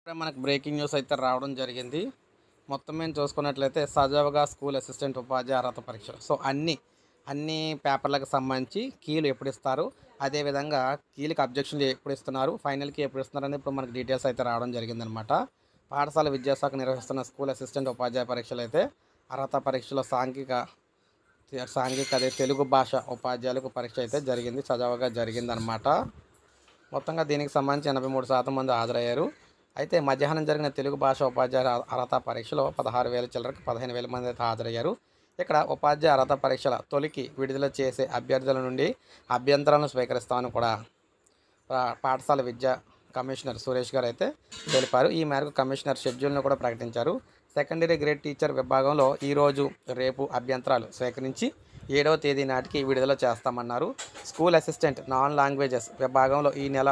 మనకు breaking news అయితే రావడం జరిగింది. మొత్తం మేము చూసుకున్నట్లయితే సజావుగా స్కూల్ అసిస్టెంట్ ఉపాధ్యాయ అర్హత పరీక్షలు. సో, అన్ని పేపర్‌లకు సంబంధించి కీలు ఎప్పుడిస్తారు? అదేవిధంగా కీలకి అబ్జెక్షన్‌లు ఎప్పుడిస్తున్నారు? ఫైనల్‌కి ఎప్పుడిస్తున్నారని ఇప్పుడు మనకు డీటెయిల్స్ అయితే రావడం జరిగిందనమాట. పాఠశాల విద్యాశాఖ నిర్వహిస్తున్న స్కూల్ అసిస్టెంట్ ఉపాధ్యాయ పరీక్షలైతే అర్హత పరీక్షలో సాంఘిక అదే తెలుగు భాష ఉపాధ్యాయులకు పరీక్ష అయితే జరిగింది. సజావుగా జరిగిందనమాట. మొత్తంగా దీనికి సంబంధించి 83% మంది హాజరయ్యారు. అయితే మధ్యాహ్నం జరిగిన తెలుగు భాష ఉపాధ్యాయుల అర్హత పరీక్షలో 16,000 చిల్లరకు 15,000 మంది అయితే హాజరయ్యారు. ఇక్కడ ఉపాధ్యాయ అర్హత పరీక్షల తొలికి విడుదల చేసే అభ్యర్థుల నుండి అభ్యంతరాలను స్వీకరిస్తామని కూడా పాఠశాల విద్యా కమిషనర్ సురేష్ గారు అయితే తెలిపారు. ఈ మేరకు కమిషనర్ షెడ్యూల్ను కూడా ప్రకటించారు. సెకండరీ గ్రేడ్ టీచర్ విభాగంలో ఈరోజు రేపు అభ్యంతరాలు స్వీకరించి 7వ తేదీ నాటికి విడుదల చేస్తామన్నారు. స్కూల్ అసిస్టెంట్ నాన్ లాంగ్వేజెస్ విభాగంలో ఈ నెల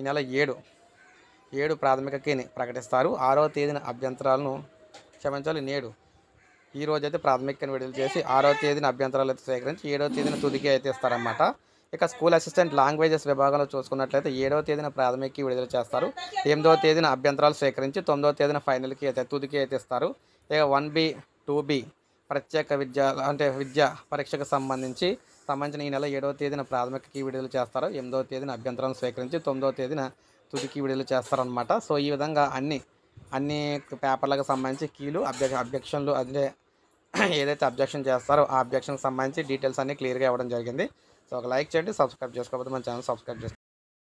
7 ప్రాథమిక కీని ప్రకటిస్తారు. 6వ తేదీన అభ్యంతరాలను నేడు ఈ రోజైతే ప్రాథమిక కీని విడుదల చేసి 6వ తేదీన అభ్యంతరాలు అయితే సేకరించి 7వ తేదీన తుదికి అయితే ఇస్తారన్నమాట. ఇక స్కూల్ అసిస్టెంట్ లాంగ్వేజెస్ విభాగంలో చూసుకున్నట్లయితే 7వ తేదీన ప్రాథమిక కీ విడుదల చేస్తారు. 8వ తేదీన అభ్యంతరాలు సేకరించి 9వ తేదీన ఫైనల్కి అయితే తుదికి అయితే ఇస్తారు. ఇక 1B 2B ప్రత్యేక విద్యా పరీక్షకు సంబంధించిన ఈ నెల 7వ తేదీన ప్రాథమిక కీ విడుదల చేస్తారు. 8వ తేదీన అభ్యంతరాలను స్వీకరించి 9వ తేదీన తుదికి విడుదల చేస్తారనమాట. సో, ఈ విధంగా అన్ని పేపర్లకు సంబంధించి కీలు అబ్జెక్షన్లు ఏదైతే అబ్జెక్షన్ చేస్తారో ఆ అబ్జెక్షన్కి సంబంధించి డీటెయిల్స్ అన్నీ క్లియర్గా ఇవ్వడం జరిగింది. సో, ఒక లైక్ చేయండి, సబ్స్క్రైబ్ చేసుకోకపోతే మన ఛానల్ సబ్స్క్రైబ్ చేసుకోండి.